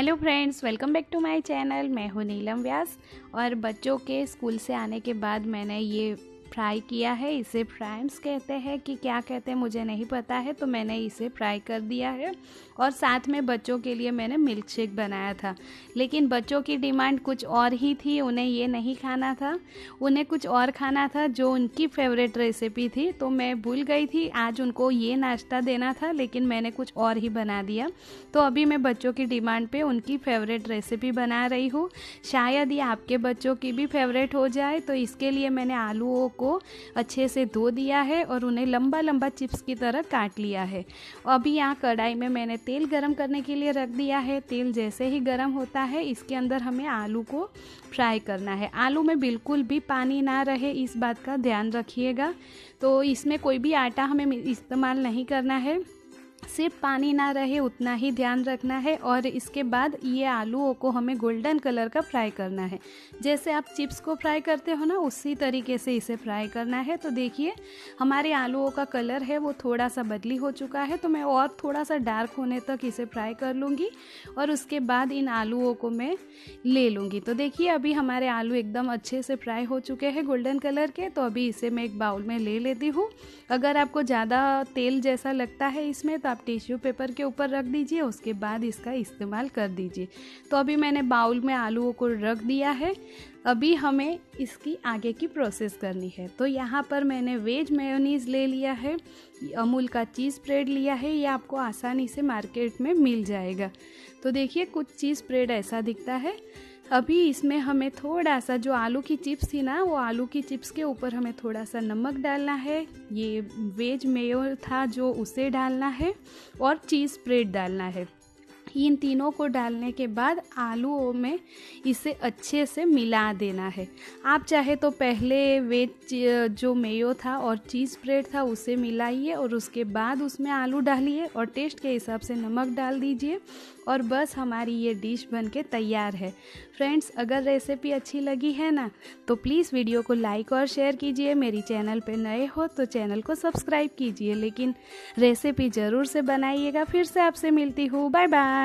Hello friends, welcome back to my channel. मैं हूँ नीलम व्यास और बच्चों के स्कूल से आने के बाद मैंने ये फ्राई किया है। इसे फ्राइम्स कहते हैं कि क्या कहते हैं मुझे नहीं पता है, तो मैंने इसे फ्राई कर दिया है। और साथ में बच्चों के लिए मैंने मिल्क शेक बनाया था, लेकिन बच्चों की डिमांड कुछ और ही थी। उन्हें ये नहीं खाना था, उन्हें कुछ और खाना था जो उनकी फेवरेट रेसिपी थी। तो मैं भूल गई थी आज उनको ये नाश्ता देना था, लेकिन मैंने कुछ और ही बना दिया। तो अभी मैं बच्चों की डिमांड पे उनकी फेवरेट रेसिपी बना रही हूँ। शायद ये आपके बच्चों की भी फेवरेट हो जाए। तो इसके लिए मैंने आलूओं को अच्छे से धो दिया है और उन्हें लंबा लंबा चिप्स की तरह काट लिया है। अभी यहाँ कढ़ाई में मैंने तेल गरम करने के लिए रख दिया है। तेल जैसे ही गरम होता है, इसके अंदर हमें आलू को फ्राई करना है। आलू में बिल्कुल भी पानी ना रहे, इस बात का ध्यान रखिएगा। तो इसमें कोई भी आटा हमें इस्तेमाल नहीं करना है, सिर्फ पानी ना रहे उतना ही ध्यान रखना है। और इसके बाद ये आलूओं को हमें गोल्डन कलर का फ्राई करना है। जैसे आप चिप्स को फ्राई करते हो ना, उसी तरीके से इसे फ्राई करना है। तो देखिए हमारे आलूओं का कलर है वो थोड़ा सा बदली हो चुका है, तो मैं और थोड़ा सा डार्क होने तक इसे फ्राई कर लूँगी और उसके बाद इन आलूओं को मैं ले लूँगी। तो देखिए अभी हमारे आलू एकदम अच्छे से फ्राई हो चुके हैं गोल्डन कलर के। तो अभी इसे मैं एक बाउल में ले लेती हूँ। अगर आपको ज़्यादा तेल जैसा लगता है इसमें, तो आप टिश्यू पेपर के ऊपर रख दीजिए, उसके बाद इसका इस्तेमाल कर दीजिए। तो अभी मैंने बाउल में आलूओं को रख दिया है। अभी हमें इसकी आगे की प्रोसेस करनी है। तो यहाँ पर मैंने वेज मेयोनीज़ ले लिया है, अमूल का चीज़ स्प्रेड लिया है। ये आपको आसानी से मार्केट में मिल जाएगा। तो देखिए कुछ चीज़ स्प्रेड ऐसा दिखता है। अभी इसमें हमें थोड़ा सा जो आलू की चिप्स थी ना, वो आलू की चिप्स के ऊपर हमें थोड़ा सा नमक डालना है। ये वेज मेयो था जो उसे डालना है और चीज़ स्प्रेड डालना है। इन तीनों को डालने के बाद आलूओं में इसे अच्छे से मिला देना है। आप चाहे तो पहले वेज जो मेयो था और चीज़ स्प्रेड था उसे मिलाइए और उसके बाद उसमें आलू डालिए और टेस्ट के हिसाब से नमक डाल दीजिए और बस हमारी ये डिश बनके तैयार है। फ्रेंड्स, अगर रेसिपी अच्छी लगी है ना, तो प्लीज़ वीडियो को लाइक और शेयर कीजिए। मेरी चैनल पे नए हो तो चैनल को सब्सक्राइब कीजिए, लेकिन रेसिपी ज़रूर से बनाइएगा। फिर से आपसे मिलती हूँ, बाय बाय।